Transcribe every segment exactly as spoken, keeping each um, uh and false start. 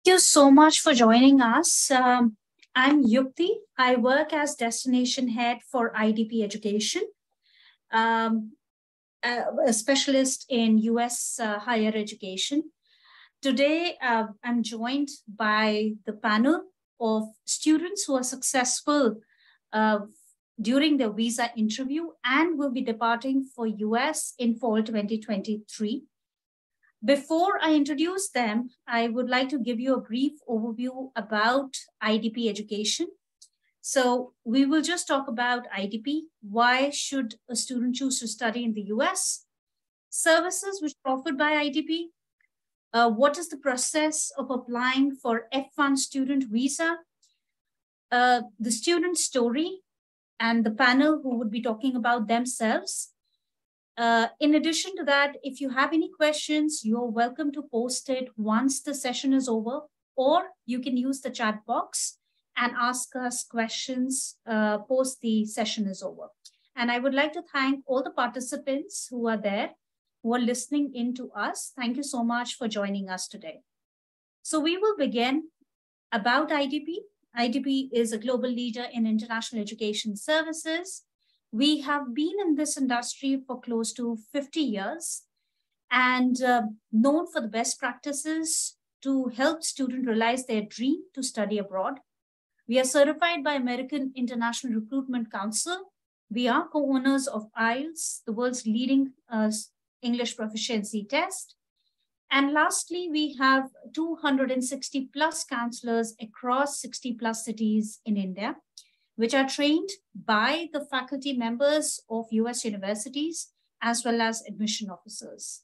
you so much for joining us. Um, I'm Yukti. I work as destination head for I D P Education, um, a, a specialist in U S uh, higher education. Today, uh, I'm joined by the panel of students who are successful uh, during their visa interview and will be departing for U S in fall twenty twenty-three. Before I introduce them, I would like to give you a brief overview about I D P education. So we will just talk about I D P. Why should a student choose to study in the U S? Services which are offered by I D P. Uh, what is the process of applying for F one student visa? Uh, the student story and the panel who would be talking about themselves. Uh, in addition to that, if you have any questions, you're welcome to post it once the session is over, or you can use the chat box and ask us questions uh, post the session is over. And I would like to thank all the participants who are there, who are listening in to us. Thank you so much for joining us today. So we will begin about I D P. I D P is a global leader in international education services. We have been in this industry for close to fifty years and uh, known for the best practices to help students realize their dream to study abroad. We are certified by American International Recruitment Council. We are co-owners of I E L T S, the world's leading uh, English proficiency test. And lastly, we have two hundred sixty plus counselors across sixty plus cities in India, which are trained by the faculty members of U S universities, as well as admission officers.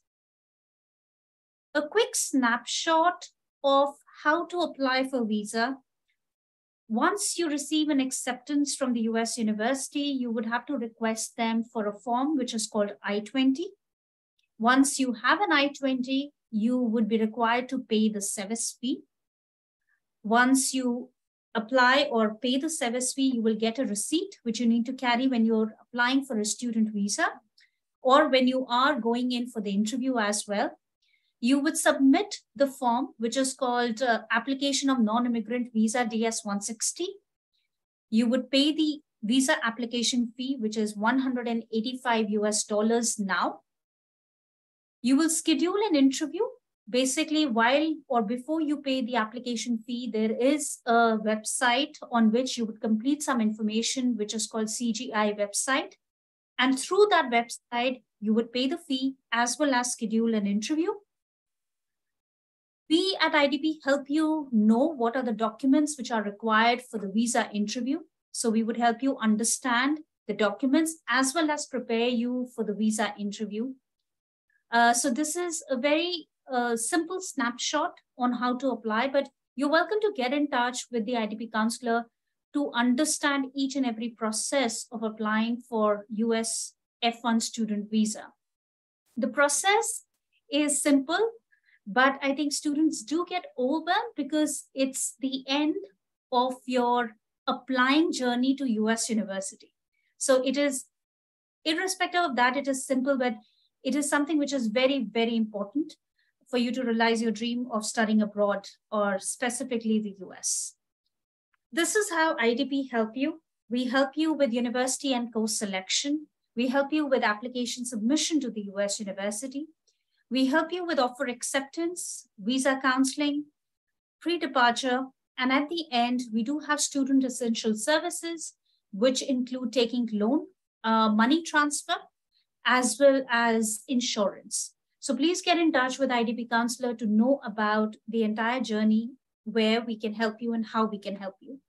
A quick snapshot of how to apply for visa. Once you receive an acceptance from the U S university, you would have to request them for a form, which is called I twenty. Once you have an I twenty, you would be required to pay the service fee. Once you apply or pay the service fee, you will get a receipt, which you need to carry when you're applying for a student visa or when you are going in for the interview as well. You would submit the form, which is called uh, Application of Non-Immigrant Visa D S one sixty. You would pay the visa application fee, which is one hundred eighty-five U S dollars now. You will schedule an interview. Basically, while or before you pay the application fee, there is a website on which you would complete some information, which is called C G I website. And through that website, you would pay the fee as well as schedule an interview. We at I D P help you know what are the documents which are required for the visa interview. So we would help you understand the documents as well as prepare you for the visa interview. Uh, so this is a very a simple snapshot on how to apply, but you're welcome to get in touch with the I D P counselor to understand each and every process of applying for U S F one student visa. The process is simple, but I think students do get overwhelmed because it's the end of your applying journey to U S university. So it is, irrespective of that, it is simple, but it is something which is very, very important for you to realize your dream of studying abroad or specifically the U S. This is how I D P help you. We help you with university and course selection. We help you with application submission to the U S university. We help you with offer acceptance, visa counseling, pre-departure, and at the end, we do have student essential services, which include taking loan, uh, money transfer, as well as insurance. So please get in touch with I D P counselor to know about the entire journey, where we can help you and how we can help you.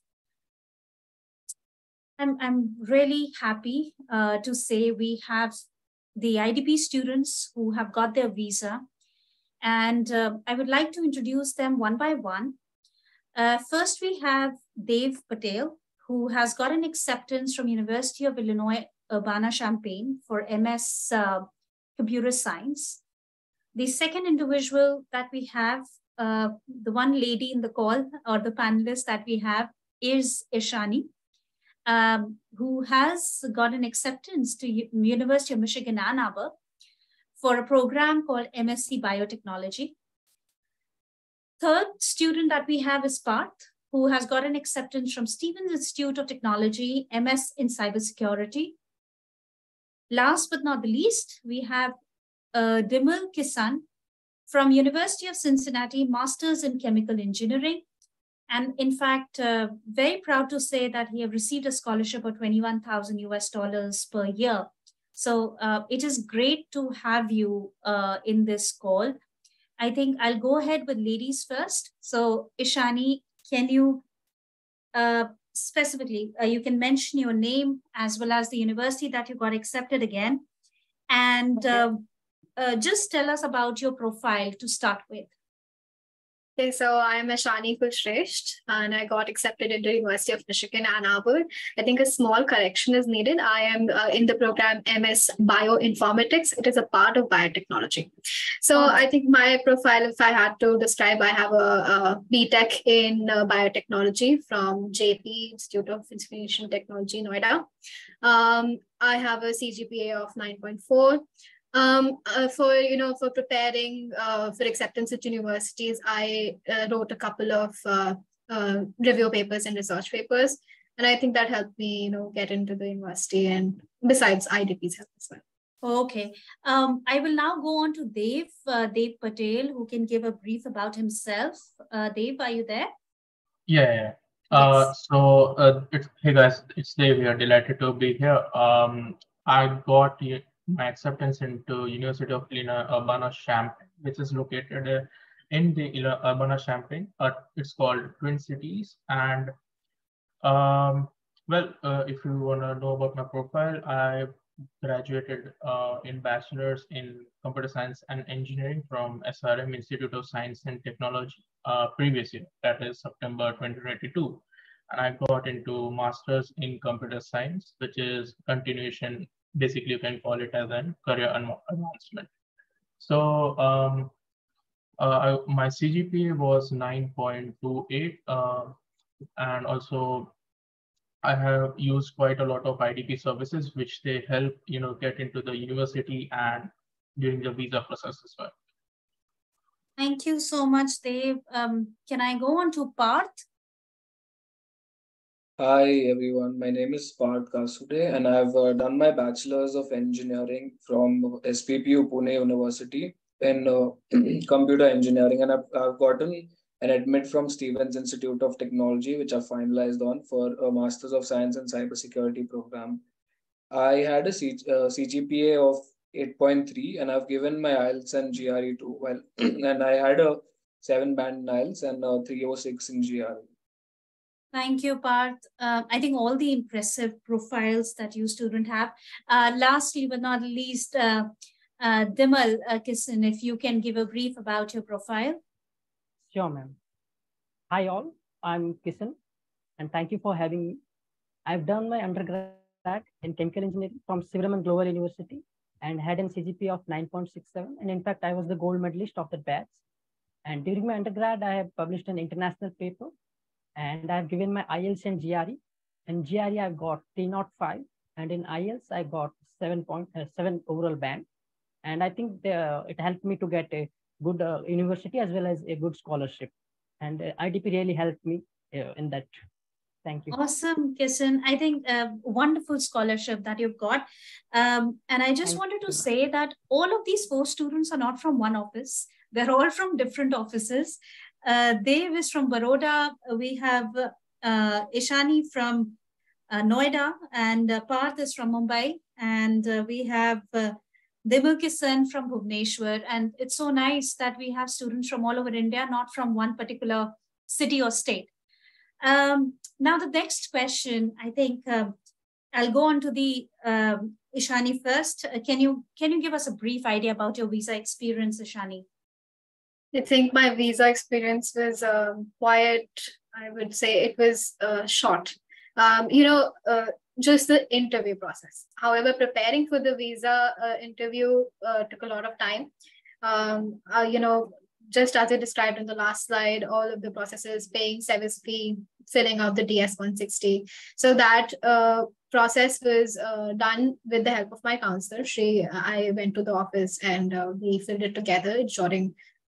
I'm, I'm really happy uh, to say we have the I D P students who have got their visa. And uh, I would like to introduce them one by one. Uh, first, we have Dev Patel, who has got an acceptance from University of Illinois, Urbana-Champaign for M S uh, Computer Science. The second individual that we have, uh, the one lady in the call or the panelist that we have is Ishani, um, who has got an acceptance to U University of Michigan, Ann Arbor for a program called M S c Biotechnology. third student that we have is Parth, who has got an acceptance from Stevens Institute of Technology, M S in Cybersecurity. Last but not the least, we have uh, Dimul Kisan from University of Cincinnati, Masters in Chemical Engineering. And in fact, uh, very proud to say that he have received a scholarship of twenty-one thousand U S dollars per year. So uh, it is great to have you uh, in this call. I think I'll go ahead with ladies first. So Ishani, can you uh, specifically, uh, you can mention your name as well as the university that you got accepted again. And uh, uh, just tell us about your profile to start with. Okay, so I'm Ashani Kushresht and I got accepted into University of Michigan, Ann Arbor. I think a small correction is needed. I am uh, in the program M S Bioinformatics. It is a part of biotechnology. So oh. I think my profile, if I had to describe, I have a, a B Tech in uh, biotechnology from J P, Institute of Information Technology, Noida. Um, I have a C G P A of nine point four. Um, uh, for, you know, for preparing uh, for acceptance at universities, I uh, wrote a couple of uh, uh, review papers and research papers. And I think that helped me, you know, get into the university, and besides I D P's help as well. Okay. Um, I will now go on to Dev, uh, Dev Patel, who can give a brief about himself. Uh, Dev, are you there? Yeah, yeah. Uh, yes. So, uh, it's, hey guys, it's Dev here. Delighted to be here. Um, I got my acceptance into University of Illinois Urbana-Champaign, which is located uh, in the Urbana-Champaign. Uh, it's called Twin Cities. And um, well, uh, if you want to know about my profile, I graduated uh, in bachelor's in computer science and engineering from S R M Institute of Science and Technology uh, previous year, that is September twenty twenty-two. And I got into master's in computer science, which is continuation. Basically, you can call it as a career advancement. So um, uh, I, my C G P A was nine point two eight, uh, and also I have used quite a lot of I D P services, which they help, you know, get into the university and during the visa process as well. Thank you so much, Dev. Um, can I go on to Parth? Hi everyone, my name is Parth Kasude and I've uh, done my Bachelor's of Engineering from S P P U Pune University in uh, Computer Engineering, and I've, I've gotten an admit from Stevens Institute of Technology, which I finalized on for a Masters of Science in Cybersecurity program. I had a C, uh, C G P A of eight point three and I've given my I E L T S and G R E too. Well, and I had a seven band in I E L T S and a three oh six in G R E. Thank you, Parth. Uh, I think all the impressive profiles that you students have. Uh, lastly, but not least, uh, uh, Dimul uh, Kisan, if you can give a brief about your profile. Sure, ma'am. Hi all, I'm Kisan, and thank you for having me. I've done my undergrad in chemical engineering from Sivaraman Global University and had a C G P A of nine point six seven. And in fact, I was the gold medalist of that batch. And during my undergrad, I have published an international paper. And I've given my I E L T S and G R E. In G R E, I've got three oh five. And in I E L T S, I got seven point seven overall band. And I think the, it helped me to get a good uh, university as well as a good scholarship. And uh, I D P really helped me uh, in that. Thank you. Awesome, Kisan. I think a wonderful scholarship that you've got. Um, and I just Thank wanted to you. say that all of these four students are not from one office. They're all from different offices. Uh, Dev is from Baroda. We have uh, Ishani from uh, Noida, and uh, Parth is from Mumbai. And uh, we have uh, Dimul Kisan from Bhubaneswar. And it's so nice that we have students from all over India, not from one particular city or state. Um, now, the next question, I think uh, I'll go on to the um, Ishani first. Uh, can you can you give us a brief idea about your visa experience, Ishani? I think my visa experience was um, quite, I would say it was uh, short. Um, you know, uh, just the interview process. However, preparing for the visa uh, interview uh, took a lot of time. Um, uh, you know, just as I described in the last slide, all of the processes, paying service fee, filling out the D S one sixty. So that uh, process was uh, done with the help of my counselor. She, I went to the office and uh, we filled it together, ensuring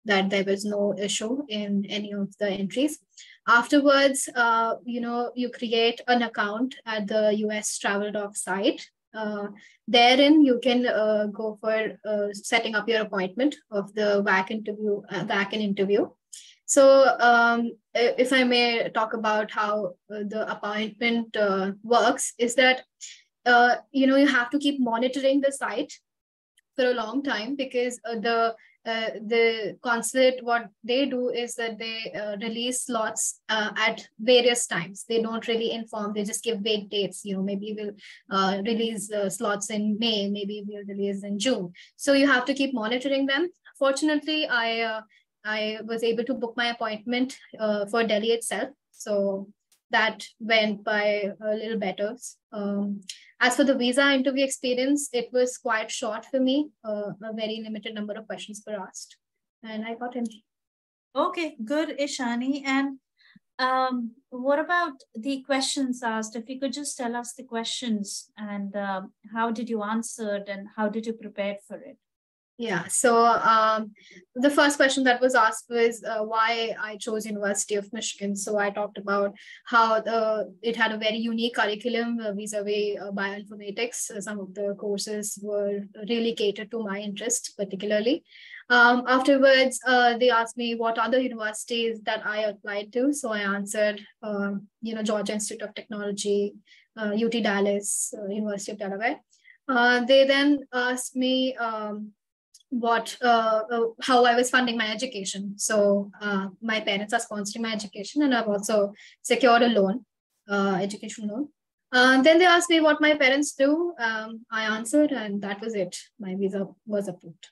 that there was no issue in any of the entries. Afterwards, uh, you know, you create an account at the U S Travel Doc site. Uh, therein, you can uh, go for uh, setting up your appointment of the V A C interview, uh, V A C interview. So um, if I may talk about how uh, the appointment uh, works, is that, uh, you know, you have to keep monitoring the site for a long time, because uh, the uh, the consulate, what they do is that they uh, release slots uh, at various times. They don't really inform, they just give vague dates. You know, maybe we'll uh, release uh, slots in May, maybe we'll release in June. So you have to keep monitoring them. Fortunately, I uh, I was able to book my appointment uh, for Delhi itself. So that went by a little better. Um, as for the visa interview experience, it was quite short for me. Uh, a very limited number of questions were asked, and I got in. Okay, good, Ishani. And um, what about the questions asked? If you could just tell us the questions and um, how did you answer it and how did you prepare for it? Yeah, so um, the first question that was asked was uh, why I chose University of Michigan. So I talked about how the, it had a very unique curriculum uh, vis-a-vis uh, bioinformatics. Uh, some of the courses were really catered to my interest particularly. Um, afterwards, uh, they asked me what other universities that I applied to. So I answered, um, you know, Georgia Institute of Technology, uh, U T Dallas, uh, University of Delaware. Uh, they then asked me, um, what uh, uh, how I was funding my education. So uh, my parents are sponsoring my education, and I've also secured a loan, uh, education loan. Uh, then they asked me what my parents do. Um, I answered, and that was it. My visa was approved.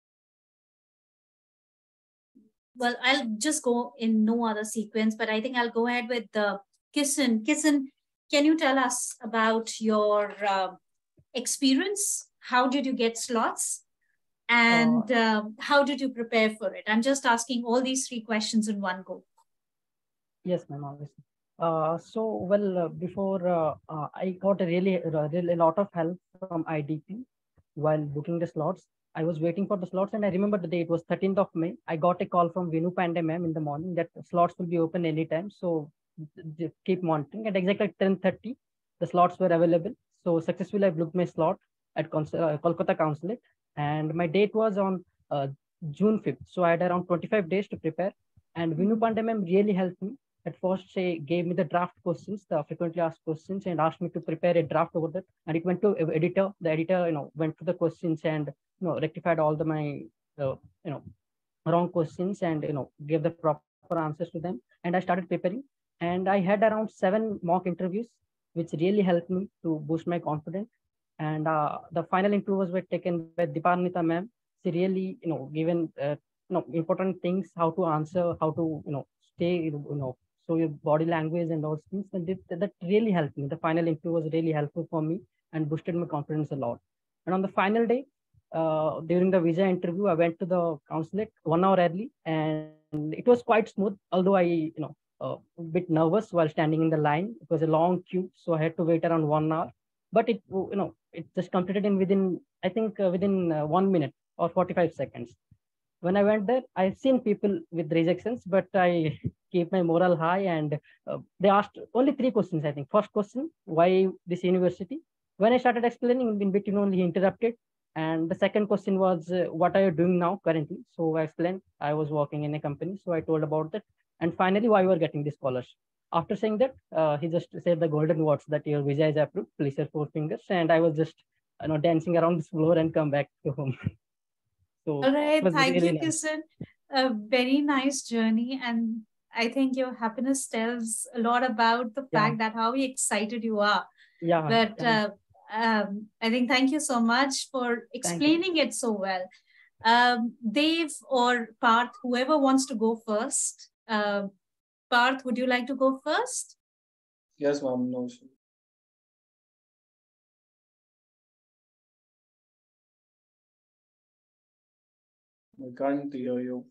Well, I'll just go in no other sequence, but I think I'll go ahead with the uh, Kisan. Kisan, can you tell us about your uh, experience? How did you get slots? And uh, how did you prepare for it? I'm just asking all these three questions in one go. Yes, ma'am, obviously. Uh, so, well, uh, before uh, uh, I got a really, really a lot of help from I D P while booking the slots. I was waiting for the slots, and I remember the day, it was thirteenth of May. I got a call from Vinu Pandey ma'am in the morning that slots will be open anytime. So just keep monitoring. At exactly ten thirty, the slots were available. So successfully, I booked my slot at uh, Kolkata Consulate, and my date was on uh, June fifth. So I had around twenty-five days to prepare. And Vinu Pandey ma'am really helped me. At first, she gave me the draft questions, the frequently asked questions, and asked me to prepare a draft over that. And it went to editor. The editor, you know, went to the questions and you know rectified all the my uh, you know wrong questions and you know gave the proper answers to them. And I started preparing. And I had around seven mock interviews, which really helped me to boost my confidence. And uh, the final interviews were taken by Dipanita ma'am. She really, you know, given uh, you know important things, how to answer, how to you know stay, you know, so your body language and those things. And that, that really helped me. The final interview was really helpful for me and boosted my confidence a lot. And on the final day, uh, during the visa interview, I went to the consulate one hour early, and it was quite smooth. Although I, you know, uh, a bit nervous while standing in the line. It was a long queue, so I had to wait around one hour. But it, you know, it just completed in within, I think, uh, within uh, one minute or forty-five seconds. When I went there, I've seen people with rejections, but I keep my morale high, and uh, they asked only three questions, I think. First question, why this university? When I started explaining, in between only he interrupted. And the second question was, uh, what are you doing now currently? So I explained I was working in a company. So I told about that. And finally, why you are getting this scholarship. After saying that, uh, he just said the golden words that your visa is approved. Please your four fingers. And I was just, you know, dancing around the floor and come back to home. So all right, thank really you, nice. Kisan. A very nice journey, and I think your happiness tells a lot about the fact yeah. that how excited you are. Yeah. But uh, um, I think thank you so much for explaining it so well. Um, Dave or Parth, whoever wants to go first. Uh, Parth, would you like to go first? Yes, ma'am. No, sure. I can't hear you.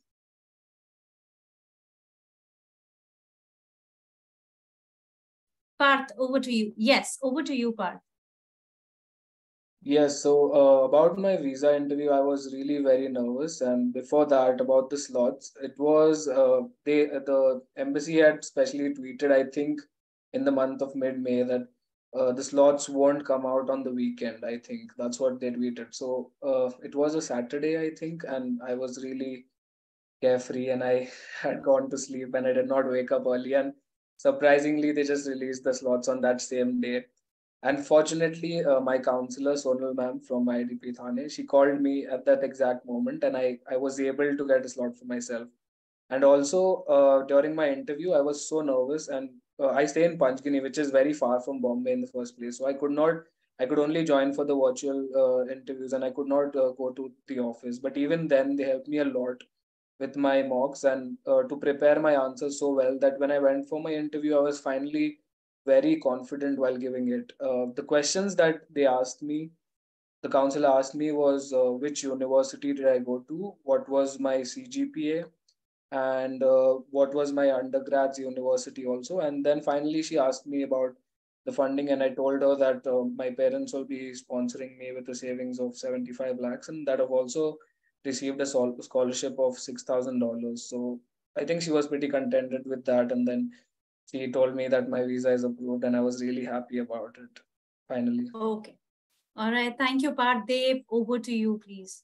Parth, over to you. Yes, over to you, Parth. Yes, so uh, about my visa interview, I was really very nervous. And before that, about the slots, it was uh, they the embassy had specially tweeted, I think, in the month of mid-May that uh, the slots won't come out on the weekend. I think that's what they tweeted. So uh, it was a Saturday, I think, and I was really carefree, and I had gone to sleep, and I did not wake up early. And surprisingly, they just released the slots on that same day. Unfortunately, uh, my counselor, Sonal ma'am from I D P Thane, she called me at that exact moment, and I, I was able to get a slot for myself. And also, uh, during my interview, I was so nervous, and uh, I stay in Panchgani, which is very far from Bombay in the first place. So I could not, I could only join for the virtual uh, interviews, and I could not uh, go to the office. But even then, they helped me a lot with my mocks and uh, to prepare my answers so well that when I went for my interview, I was finally very confident while giving it. Uh, the questions that they asked me, the counselor asked me was uh, which university did I go to, what was my C G P A, and uh, what was my undergrad's university also. And then finally, she asked me about the funding, and I told her that uh, my parents will be sponsoring me with a savings of seventy-five lakhs, and that I've also received a sol- scholarship of six thousand dollars. So I think she was pretty contented with that. And then she told me that my visa is approved, and I was really happy about it finally. Okay. All right. Thank you, Parth. Dev, over to you, please.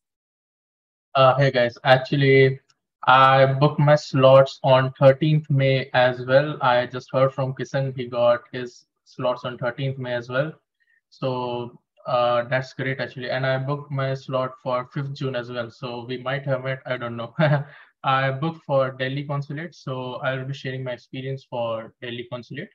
Uh, hey guys, actually, I booked my slots on thirteenth May as well. I just heard from Kisan, he got his slots on thirteenth May as well. So uh, that's great actually. And I booked my slot for fifth June as well. So we might have met, I don't know. I booked for Delhi Consulate. So I'll be sharing my experience for Delhi Consulate.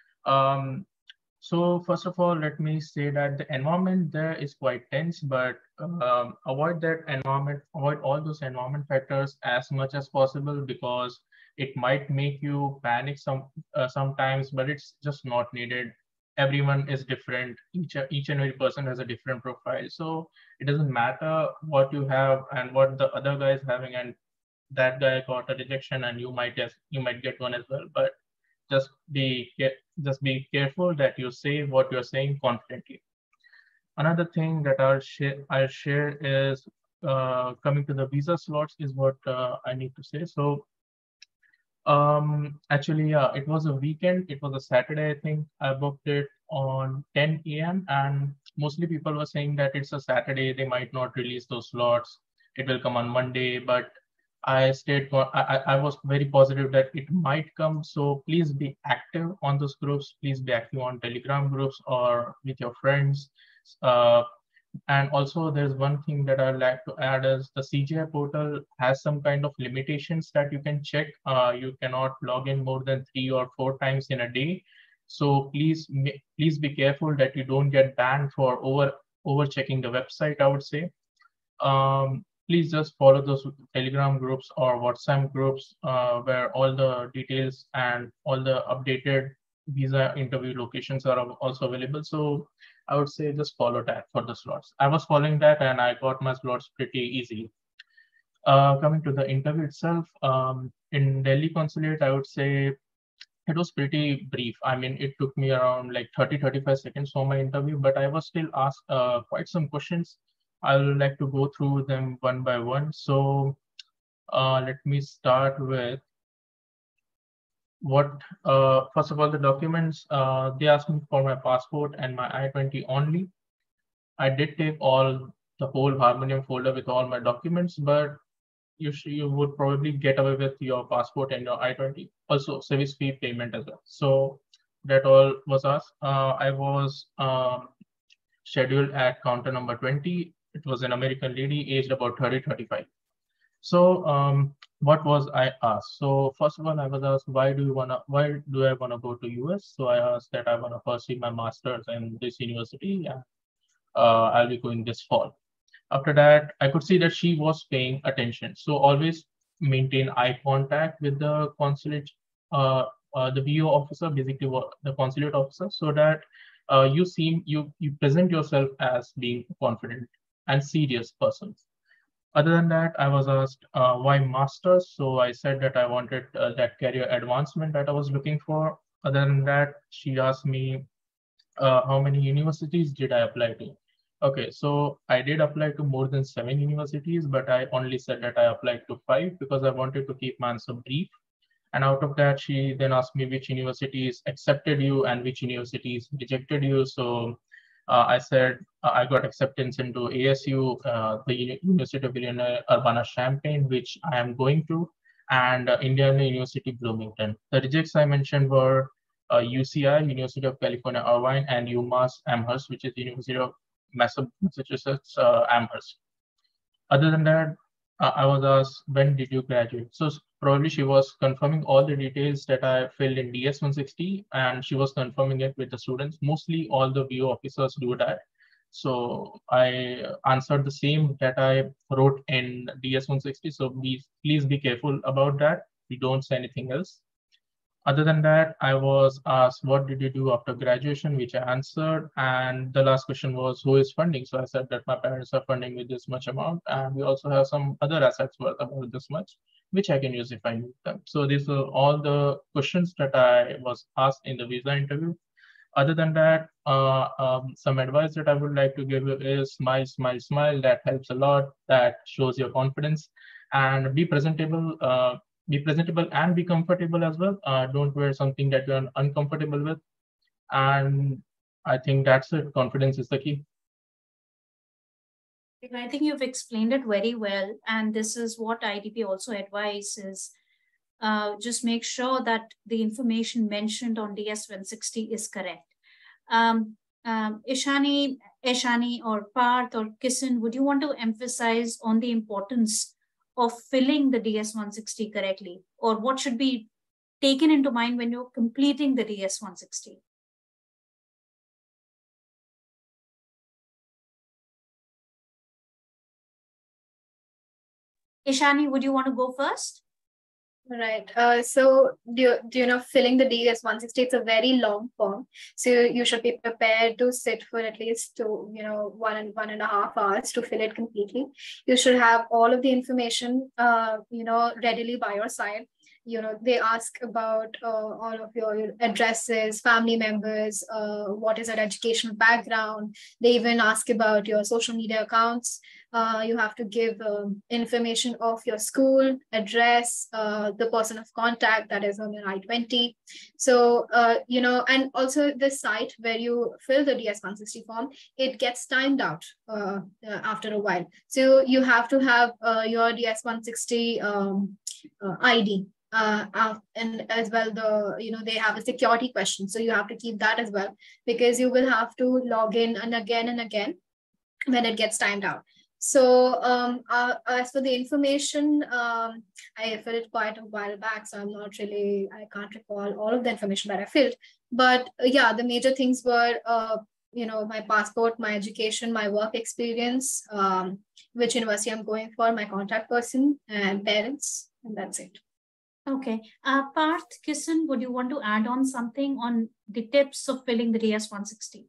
Um, so first of all, let me say that the environment there is quite tense, but um, avoid that environment, avoid all those environment factors as much as possible because it might make you panic some uh, sometimes, but it's just not needed. Everyone is different. Each each and every person has a different profile, so it doesn't matter what you have and what the other guy is having, and that guy got a rejection, and you might get you might get one as well, but just be just be careful that you say what you're saying confidently. Another thing that I'll share I'll share is uh, coming to the visa slots is what uh, I need to say. So um, actually, yeah, it was a weekend. It was a Saturday, I think. I booked it on ten a m and mostly people were saying that it's a Saturday. They might not release those slots. It will come on Monday, but I stayed. I, I I was very positive that it might come. So please be active on those groups. Please be active on Telegram groups or with your friends. Uh, and also, there's one thing that I'd like to add is the C G I portal has some kind of limitations that you can check. Uh, you cannot log in more than three or four times in a day. So please, please be careful that you don't get banned for over over checking the website, I would say. Um, please just follow those Telegram groups or WhatsApp groups uh, where all the details and all the updated visa interview locations are also available. So I would say just follow that for the slots. I was following that and I got my slots pretty easily. Uh, coming to the interview itself, um, in Delhi Consulate, I would say it was pretty brief. I mean, it took me around like thirty, thirty-five seconds for my interview, but I was still asked uh, quite some questions. I would like to go through them one by one. So uh, let me start with what, uh, first of all, the documents, uh, they asked me for my passport and my I twenty only. I did take all the whole Harmonium folder with all my documents, but you sh- you would probably get away with your passport and your I twenty. Also, service fee payment as well. So that all was asked. Uh, I was um, scheduled at counter number twenty. It was an American lady aged about thirty, thirty-five. So um, what was I asked? So first of all, I was asked, why do you wanna, why do I wanna go to U S? So I asked that I wanna pursue my master's in this university. Yeah, uh, I'll be going this fall. After that, I could see that she was paying attention. So always maintain eye contact with the consulate, uh, uh, the V O officer, basically what the consulate officer, so that uh, you seem you you present yourself as being confident and serious person. Other than that, I was asked uh, why masters. So I said that I wanted uh, that career advancement that I was looking for. Other than that, she asked me uh, how many universities did I apply to. Okay, so I did apply to more than seven universities, but I only said that I applied to five because I wanted to keep my answer brief. And out of that, she then asked me which universities accepted you and which universities rejected you. So uh, I said uh, I got acceptance into A S U, uh, the Uni- University of Illinois Urbana-Champaign, which I am going to, and uh, Indiana University Bloomington. The rejects I mentioned were uh, U C I, University of California Irvine, and UMass Amherst, which is University of Massachusetts uh, Amherst. Other than that, uh, I was asked, when did you graduate? So probably she was confirming all the details that I filled in D S one sixty, and she was confirming it with the students. Mostly all the V O officers do that. So I answered the same that I wrote in D S one sixty. So please, please be careful about that. We don't say anything else. Other than that, I was asked, what did you do after graduation, which I answered. And the last question was, who is funding? So I said that my parents are funding with this much amount. And we also have some other assets worth about this much, which I can use if I need them. So these are all the questions that I was asked in the visa interview. Other than that, uh, um, some advice that I would like to give you is smile, smile, smile. That helps a lot. That shows your confidence. And be presentable. Uh, be presentable and be comfortable as well. Uh, don't wear something that you're uncomfortable with. And I think that's it. Confidence is the key. I think you've explained it very well. And this is what I D P also advises. Uh, just make sure that the information mentioned on D S one sixty is correct. Um, um, Ishani, Ishani or Parth or Kisan, would you want to emphasize on the importance of filling the D S one sixty correctly? Or what should be taken into mind when you're completing the D S one sixty? Ishani, would you want to go first? Right. Uh, so, do you, do you know, filling the D S one sixty, it's a very long form. So, you should be prepared to sit for at least two, you know, one and one and a half hours to fill it completely. You should have all of the information, uh, you know, readily by your side. You know, they ask about uh, all of your addresses, family members, uh, what is your educational background. They even ask about your social media accounts. Uh, you have to give um, information of your school, address, uh, the person of contact that is on your I twenty. So, uh, you know, and also the site where you fill the D S one sixty form, it gets timed out uh, uh, after a while. So you have to have uh, your D S one sixty um, uh, I D. Uh, uh, and as well, the you know they have a security question, so you have to keep that as well, because you will have to log in and again and again when it gets timed out. So um, uh, as for the information, um, I filled it quite a while back, so I'm not really, I can't recall all of the information that I filled. But uh, yeah, the major things were, uh, you know, my passport, my education, my work experience, um, which university I'm going for, my contact person, and parents, and that's it. Okay. Uh, Parth, Kisan, would you want to add on something on the tips of filling the D S one sixty?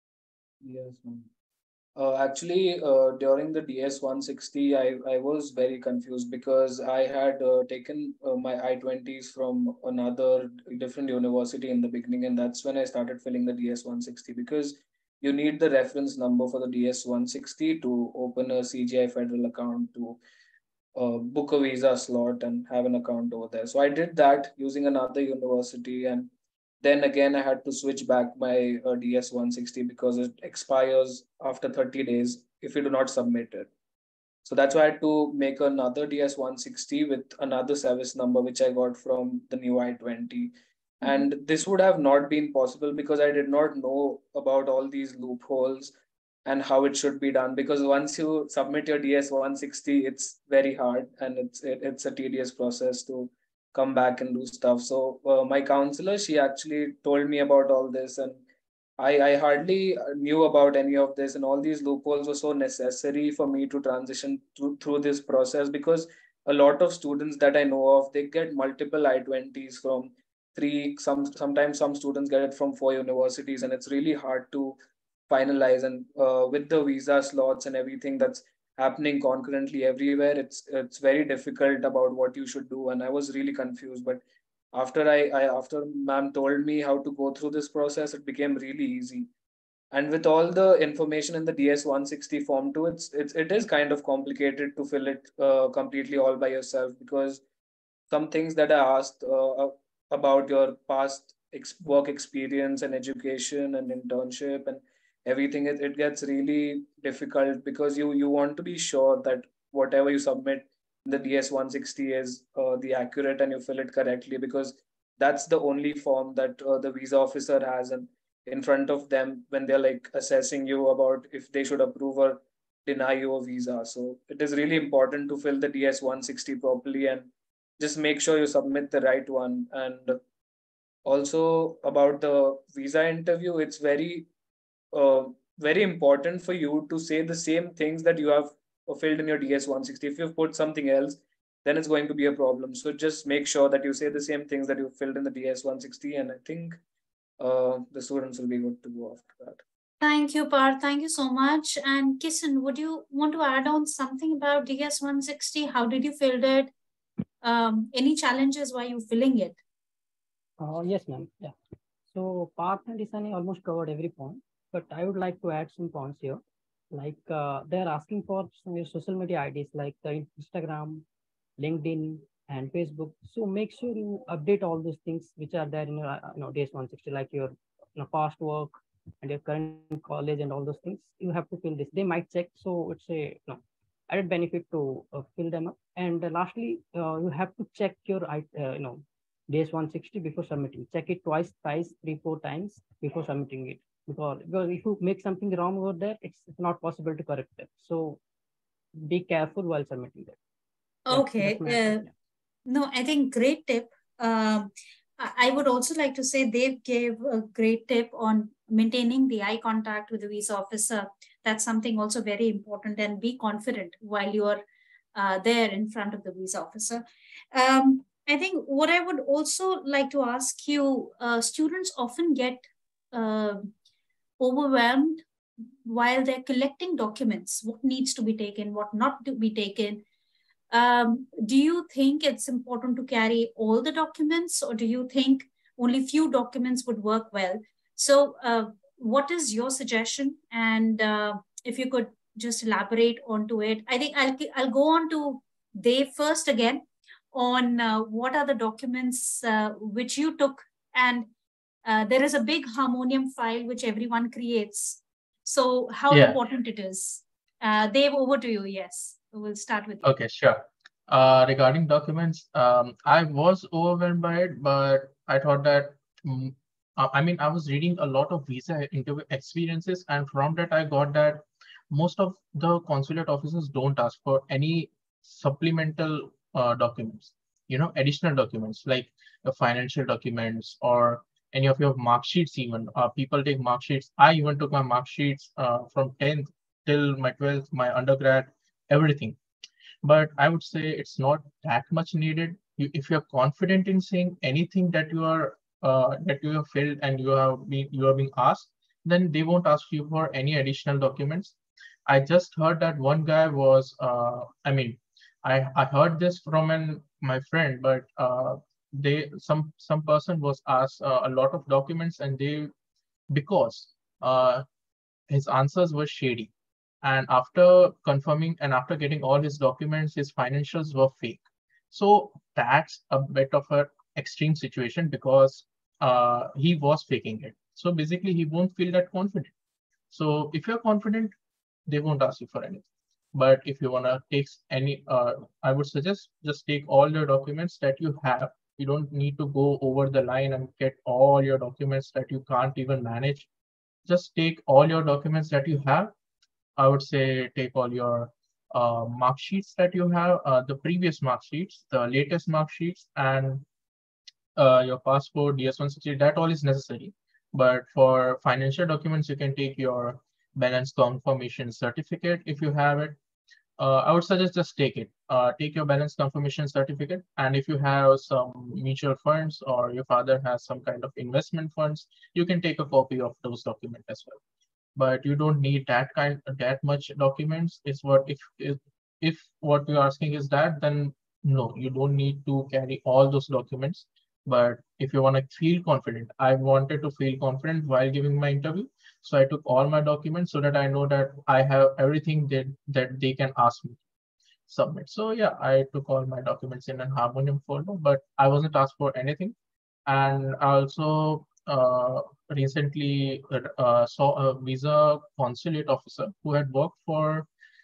Yes, ma'am. Uh, actually, uh, during the D S one sixty, I, I was very confused because I had uh, taken uh, my I twenties from another different university in the beginning, and that's when I started filling the D S one sixty, because you need the reference number for the D S one sixty to open a C G I federal account, to uh, book a visa slot and have an account over there. So I did that using another university, and then again I had to switch back my uh, D S one sixty because it expires after thirty days if you do not submit it. So that's why I had to make another D S one sixty with another service number, which I got from the new I twenty. And this would have not been possible because I did not know about all these loopholes and how it should be done. Because once you submit your D S one sixty, it's very hard, and it's it, it's a tedious process to come back and do stuff. So uh, my counselor, she actually told me about all this, and I, I hardly knew about any of this, and all these loopholes were so necessary for me to transition through, through this process, because a lot of students that I know of, they get multiple I twenties from three, some sometimes some students get it from four universities, and it's really hard to finalize. And uh, with the visa slots and everything that's happening concurrently everywhere, it's it's very difficult about what you should do. And I was really confused. But after I, I after ma'am told me how to go through this process, it became really easy. And with all the information in the D S one sixty form too, it's it's it is kind of complicated to fill it uh, completely all by yourself, because some things that are asked uh, about your past ex- work experience and education and internship and everything, it, it gets really difficult, because you you want to be sure that whatever you submit in the D S one sixty is uh, the accurate and you fill it correctly, because that's the only form that uh, the visa officer has and in front of them when they're like assessing you about if they should approve or deny you a visa. So it is really important to fill the D S one sixty properly and just make sure you submit the right one. And also about the visa interview, it's very uh, very important for you to say the same things that you have filled in your D S one sixty. If you've put something else, then it's going to be a problem. So just make sure that you say the same things that you filled in the D S one sixty, and I think uh, the students will be good to go after that. Thank you, Parth. Thank you so much. And Kisan, would you want to add on something about D S one sixty? How did you fill it? Um, any challenges while you filling it? Uh, yes, ma'am. Yeah. So Parth and Isani almost covered every point, but I would like to add some points here. Like uh, they are asking for some social media I Ds like uh, Instagram, LinkedIn, and Facebook. So make sure you update all those things which are there in your uh, you know D S one sixty, like your you know, past work and your current college and all those things. You have to fill this. They might check, so it's a you know, added benefit to uh, fill them up. And uh, lastly, uh, you have to check your uh, you know D S one sixty before submitting. Check it twice, thrice, three, four times before submitting it. Because, because if you make something wrong over there, it's not possible to correct it. So be careful while submitting that. Okay. Yeah, uh, no, I think great tip. Um, I would also like to say they gave a great tip on maintaining the eye contact with the visa officer. That's something also very important, and be confident while you're uh, there in front of the visa officer. Um, I think what I would also like to ask you, uh, students often get uh, overwhelmed while they're collecting documents, what needs to be taken, what not to be taken. Um, do you think it's important to carry all the documents, or do you think only few documents would work well? So uh, what is your suggestion? And uh, if you could just elaborate onto it. I think I'll, I'll go on to Dave first again on uh, what are the documents uh, which you took. And uh, there is a big harmonium file which everyone creates. So how Yeah. important it is. Uh, Dave, over to you. Yes, we'll start with you. Okay, sure. Uh, regarding documents, um, I was overwhelmed by it, but I thought that, um, I mean, I was reading a lot of visa interview experiences, and from that I got that most of the consulate officers don't ask for any supplemental uh, documents, you know, additional documents like the financial documents or any of your mark sheets even. Uh, people take mark sheets. I even took my mark sheets uh, from tenth till my twelfth, my undergrad, everything. But I would say it's not that much needed. You, if you're confident in saying anything that you are uh, that you have filled and you have been you are being asked, then they won't ask you for any additional documents. I just heard that one guy was, uh, I mean, I, I heard this from an my friend, but uh, they some some person was asked uh, a lot of documents, and they because uh, his answers were shady. And after confirming and after getting all his documents, his financials were fake. So that's a bit of an extreme situation because uh, he was faking it. So basically, he won't feel that confident. So if you're confident, they won't ask you for anything. But if you want to take any, uh, I would suggest just take all your documents that you have. You don't need to go over the line and get all your documents that you can't even manage. Just take all your documents that you have. I would say take all your uh, mark sheets that you have, uh, the previous mark sheets, the latest mark sheets, and uh, your passport, D S one sixty, that all is necessary. But for financial documents, you can take your balance confirmation certificate if you have it. Uh, I would suggest just take it. Uh, take your balance confirmation certificate. And if you have some mutual funds or your father has some kind of investment funds, you can take a copy of those documents as well. But you don't need that kind that much documents. It's what if if, if what you're asking is that, then no, you don't need to carry all those documents. But if you want to feel confident, I wanted to feel confident while giving my interview. So I took all my documents so that I know that I have everything that, that they can ask me to submit. So yeah, I took all my documents in an Harmonium folder, but I wasn't asked for anything. And I also uh, recently uh, saw a visa consulate officer who had worked for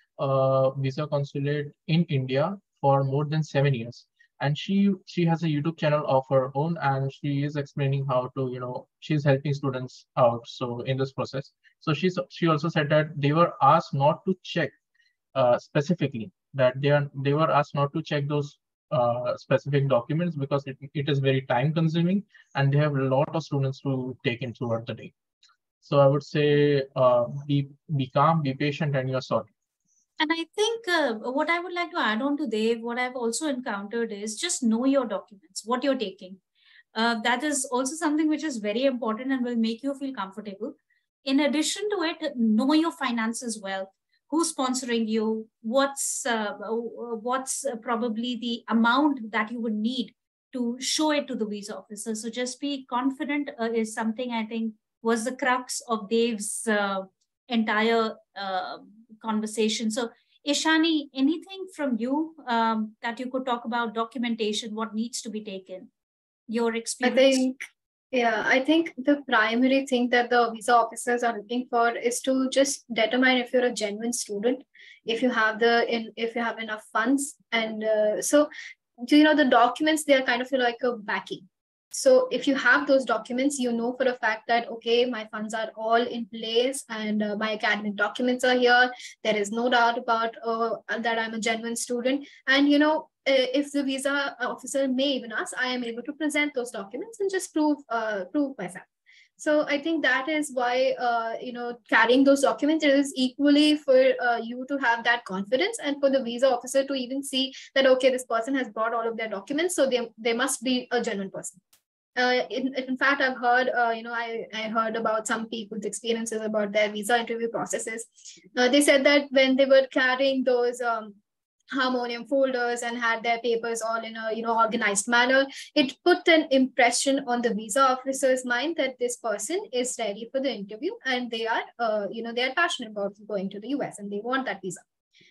uh, visa consulate in India for more than seven years. And she she has a YouTube channel of her own, and she is explaining how to, you know, she's helping students out. So in this process, so she's she also said that they were asked not to check uh, specifically that they are they were asked not to check those uh, specific documents because it, it is very time consuming and they have a lot of students to take in throughout the day. So I would say uh, be be calm, be patient, and you're sorted. And I think uh, what I would like to add on to Dave, what I've also encountered is just know your documents, what you're taking. Uh, that is also something which is very important and will make you feel comfortable. In addition to it, know your finances well. Who's sponsoring you? What's uh, what's probably the amount that you would need to show it to the visa officer? So just be confident uh, is something I think was the crux of Dave's uh, entire uh, conversation. So Ishani, anything from you um, that you could talk about documentation, what needs to be taken? Your experience? I think, yeah, I think the primary thing that the visa officers are looking for is to just determine if you're a genuine student, if you have the in if you have enough funds, and uh, so do you know the documents, they are kind of like a backing. So if you have those documents, you know for a fact that, okay, my funds are all in place and uh, my academic documents are here. There is no doubt about uh, that I'm a genuine student. And, you know, if the visa officer may even ask, I am able to present those documents and just prove, uh, prove myself. So I think that is why, uh, you know, carrying those documents is equally for uh, you to have that confidence and for the visa officer to even see that, okay, this person has brought all of their documents, so they, they must be a genuine person. Uh, in, in fact, I've heard, uh, you know, I, I heard about some people's experiences about their visa interview processes. Uh, they said that when they were carrying those um, Harmonium folders and had their papers all in a, you know, organized manner, it put an impression on the visa officer's mind that this person is ready for the interview and they are, uh, you know, they are passionate about going to the U S and they want that visa.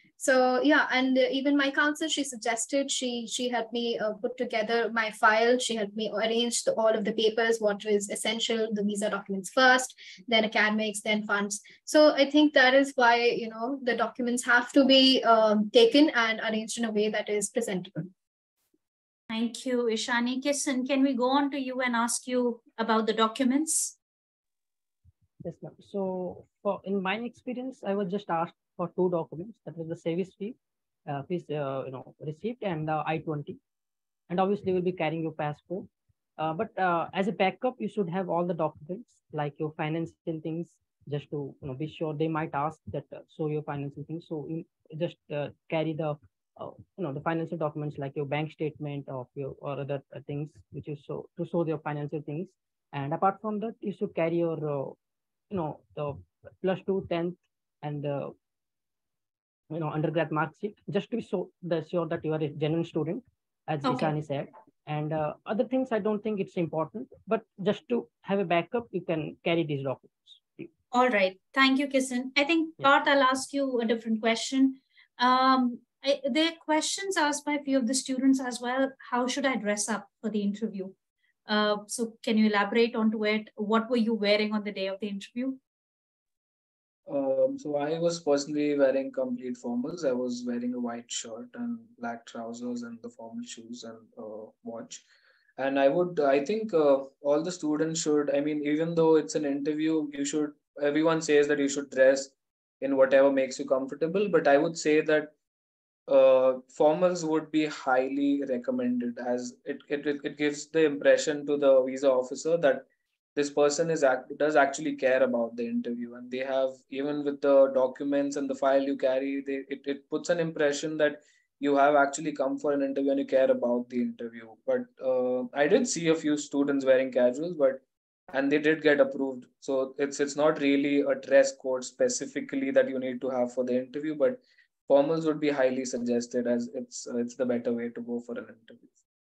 So yeah, and even my counsel, she suggested, she she helped me uh, put together my file. She helped me arrange the, all of the papers, what was essential, the visa documents first, then academics, then funds. So I think that is why, you know, the documents have to be um, taken and arranged in a way that is presentable. Thank you, Ishani. Kisan, can we go on to you and ask you about the documents? Yes, ma'am. So for in my experience, I was just asked for two documents. That was the service fee, uh, fees, uh, you know, receipt and uh, I twenty. And obviously, you will be carrying your passport. Uh, but uh, as a backup, you should have all the documents like your financial things, just to, you know, be sure. They might ask that uh, show your financial things. So you just uh, carry the uh, you know the financial documents like your bank statement of your or other uh, things which is so to show your financial things. And apart from that, you should carry your uh, you know the plus two, tenth, and uh, you know undergrad mark sheet, just to show the sure that you are a genuine student, as okay. Ishani said. And uh, other things, I don't think it's important, but just to have a backup, you can carry these documents. All right. Thank you, Kisan. I think, yeah. Parth, I'll ask you a different question. Um, I, there are questions asked by a few of the students as well. How should I dress up for the interview? Uh, so can you elaborate onto it? What were you wearing on the day of the interview? Um, so I was personally wearing complete formals. I was wearing a white shirt and black trousers and the formal shoes and uh, watch. And I would, I think uh, all the students should, I mean, even though it's an interview, you should, everyone says that you should dress in whatever makes you comfortable. But I would say that uh, formals would be highly recommended, as it, it, it gives the impression to the visa officer that this person is act, does actually care about the interview, and they have, even with the documents and the file you carry, they, it, it puts an impression that you have actually come for an interview and you care about the interview. But uh, I did see a few students wearing casuals, but and they did get approved. So it's it's not really a dress code specifically that you need to have for the interview, but formals would be highly suggested, as it's uh, it's the better way to go for an interview.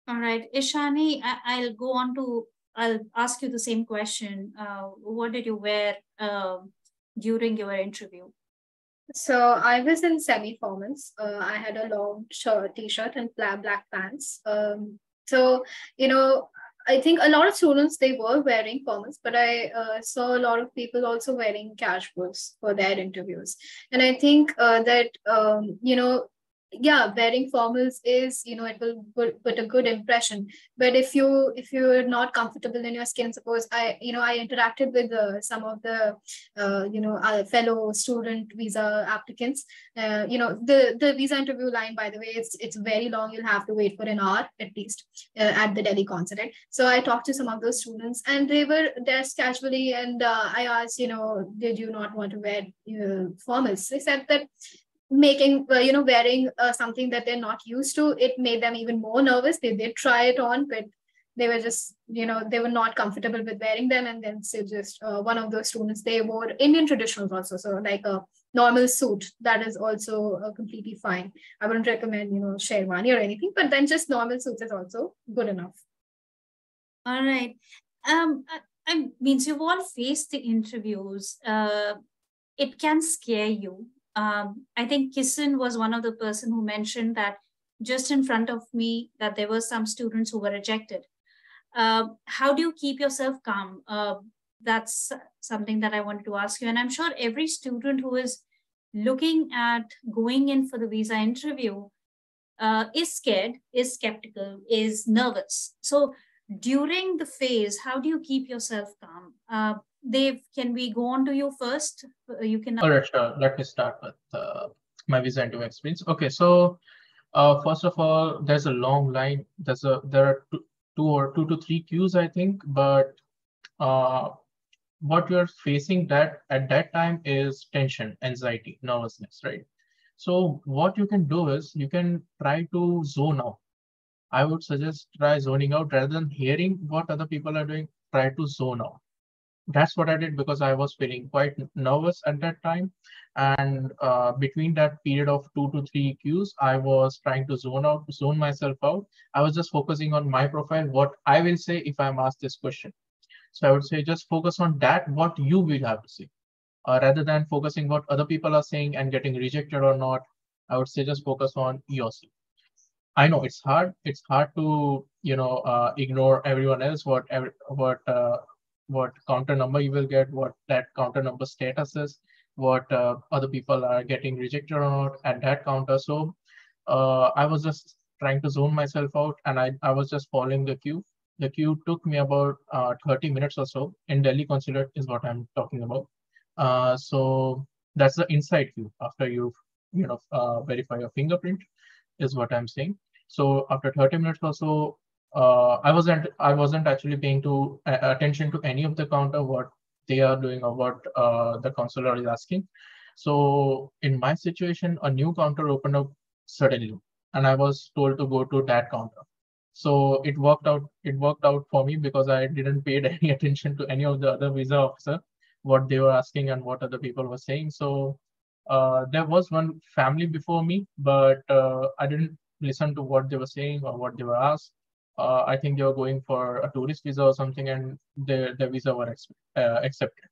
All right, Ishani, I, I'll go on to, I'll ask you the same question. Uh, what did you wear uh, during your interview? So I was in semi-formals. Uh, I had a long shirt, t-shirt, and black black pants. Um, so you know, I think a lot of students they were wearing formals, but I uh, saw a lot of people also wearing casuals for their interviews. And I think uh, that um, you know, yeah, wearing formals is you know it will put, put a good impression. But if you if you're not comfortable in your skin, suppose I you know I interacted with uh, some of the uh, you know, uh, fellow student visa applicants. Uh, you know, the the visa interview line, by the way, it's it's very long. You'll have to wait for an hour at least uh, at the Delhi consulate. So I talked to some of those students, and they were dressed casually. And uh, I asked, you know, did you not want to wear uh, formals? They said that making uh, you know wearing uh, something that they're not used to, it made them even more nervous. They did try it on, but they were just you know they were not comfortable with wearing them. And then so just uh, one of those students, they wore Indian traditionals also, so like a normal suit, that is also uh, completely fine. I wouldn't recommend you know sherwani or anything, but then just normal suits is also good enough. All right. Um, I, I means you've all faced the interviews. Uh, it can scare you. Um, I think Kisan was one of the person who mentioned that just in front of me that there were some students who were rejected. Uh, how do you keep yourself calm? Uh, that's something that I wanted to ask you. And I'm sure every student who is looking at going in for the visa interview uh, is scared, is skeptical, is nervous. So during the phase, how do you keep yourself calm? Uh, Dave, can we go on to you first? Uh, You can. All right, sure. Let me start with uh, my visa interview experience. Okay, so uh, first of all, there's a long line. There's a there are two, two or two to three queues, I think. But uh, what you're facing that at that time is tension, anxiety, nervousness, right? So what you can do is you can try to zone out. I would suggest try zoning out rather than hearing what other people are doing. Try to zone out. That's what I did because I was feeling quite nervous at that time. And uh, between that period of two to three Qs, I was trying to zone out, zone myself out. I was just focusing on my profile, what I will say if I'm asked this question. So I would say just focus on that, what you will have to say, uh, rather than focusing what other people are saying and getting rejected or not. I would say just focus on yourself. I know it's hard. It's hard to you know uh, ignore everyone else. What every, what uh, what counter number you will get, what that counter number status is, what uh, other people are getting rejected or not at that counter. So uh, I was just trying to zone myself out, and I I was just following the queue. The queue took me about uh, thirty minutes or so. In Delhi consulate is what I'm talking about. Uh, so that's the inside queue after you you know uh, verify your fingerprint is what I'm saying. So after thirty minutes or so, uh, I wasn't I wasn't actually paying to uh, attention to any of the counter what they are doing or what uh, the counselor is asking. So in my situation, a new counter opened up suddenly, and I was told to go to that counter. So it worked out. It worked out for me because I didn't pay any attention to any of the other visa officer, what they were asking and what other people were saying. So uh, there was one family before me, but uh, I didn't listen to what they were saying or what they were asked. Uh, I think they were going for a tourist visa or something, and their their visa were ex- uh, accepted.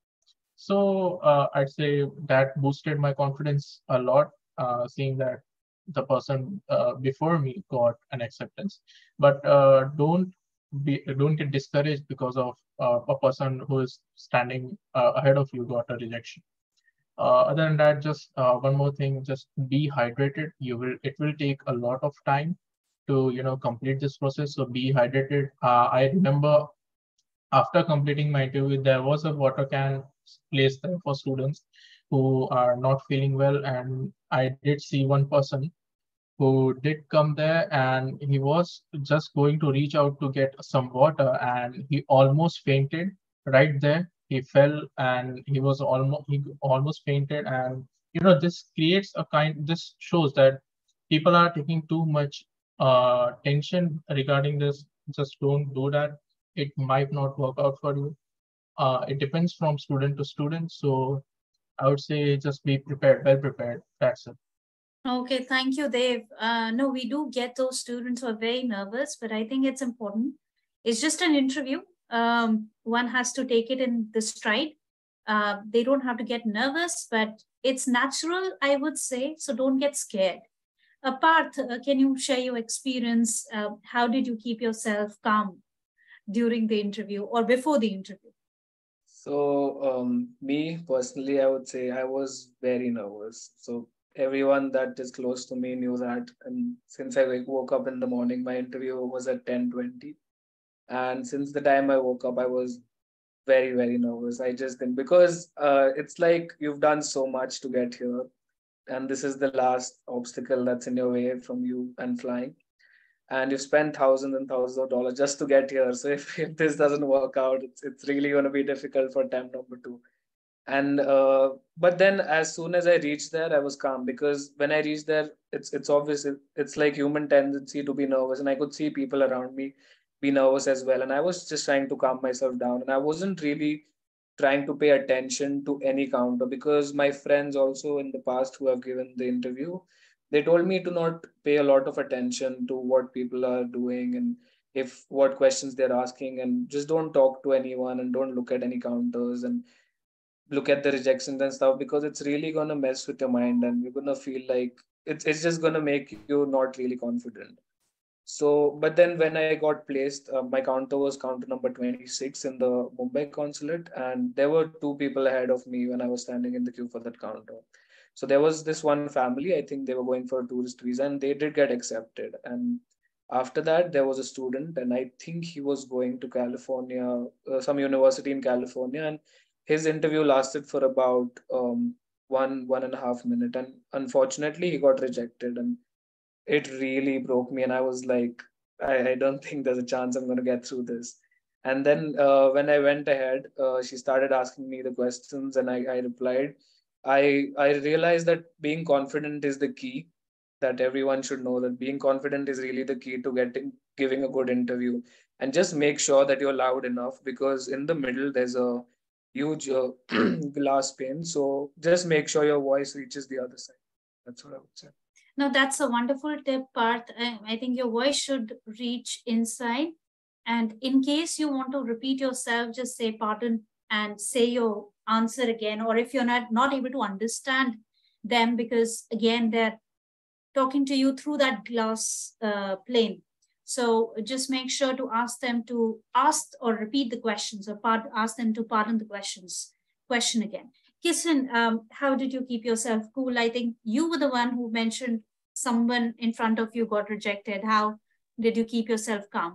So uh, I'd say that boosted my confidence a lot, uh, seeing that the person uh, before me got an acceptance. But uh, don't be don't get discouraged because of uh, a person who is standing uh, ahead of you got a rejection. Uh, other than that, just uh, one more thing, just be hydrated. You will it will take a lot of time to you know complete this process. So be hydrated. Uh, I remember after completing my interview, there was a water can placed there for students who are not feeling well, and I did see one person who did come there, and he was just going to reach out to get some water, and he almost fainted right there. He fell and he was almost he almost fainted, and you know this creates a kind. This shows that people are taking too much uh, tension regarding this. Just don't do that. It might not work out for you. Uh, it depends from student to student. So I would say just be prepared, well prepared. That's it. Okay, thank you, Dev. Uh, no, we do get those students who are very nervous, but I think it's important. It's just an interview. Um, one has to take it in the stride. Uh, they don't have to get nervous, but it's natural, I would say. So don't get scared. Uh, Parth, uh, can you share your experience? Uh, how did you keep yourself calm during the interview or before the interview? So, um, me personally, I would say I was very nervous. So, everyone that is close to me knew that. And since I like, woke up in the morning, my interview was at ten twenty. And since the time I woke up, I was very, very nervous. I just didn't, because uh, it's like you've done so much to get here. And this is the last obstacle that's in your way from you and flying. And you've spent thousands and thousands of dollars just to get here. So if, if this doesn't work out, it's, it's really going to be difficult for attempt number two. And uh, but then as soon as I reached there, I was calm, because when I reached there, it's it's obvious, it, it's like human tendency to be nervous, and I could see people around me be nervous as well, and I was just trying to calm myself down, and I wasn't really trying to pay attention to any counter, because my friends also in the past who have given the interview, they told me to not pay a lot of attention to what people are doing and if what questions they're asking, and just don't talk to anyone and don't look at any counters and look at the rejections and stuff, because it's really gonna mess with your mind and you're gonna feel like it's it's just gonna make you not really confident. So, but then when I got placed, uh, my counter was counter number twenty-six in the Mumbai consulate, and there were two people ahead of me when I was standing in the queue for that counter. So there was this one family, I think they were going for a tourist visa, and they did get accepted. And after that, there was a student, and I think he was going to California, uh, some university in California, and his interview lasted for about um, one one and a half minute, and unfortunately, he got rejected, and it really broke me. And I was like, I, I don't think there's a chance I'm going to get through this. And then uh, when I went ahead, uh, she started asking me the questions, and I, I replied. I I realized that being confident is the key. That everyone should know that being confident is really the key to getting giving a good interview. And just make sure that you're loud enough, because in the middle there's a huge uh, glass pane. So just make sure your voice reaches the other side. That's what I would say. No, that's a wonderful tip, Parth. I I think your voice should reach inside. And in case you want to repeat yourself, just say pardon and say your answer again. Or if you're not, not able to understand them, because again, they're talking to you through that glass uh, plane. So just make sure to ask them to ask or repeat the questions, or part, ask them to pardon the questions, question again. Kisan, um, how did you keep yourself cool? I think you were the one who mentioned someone in front of you got rejected. How did you keep yourself calm?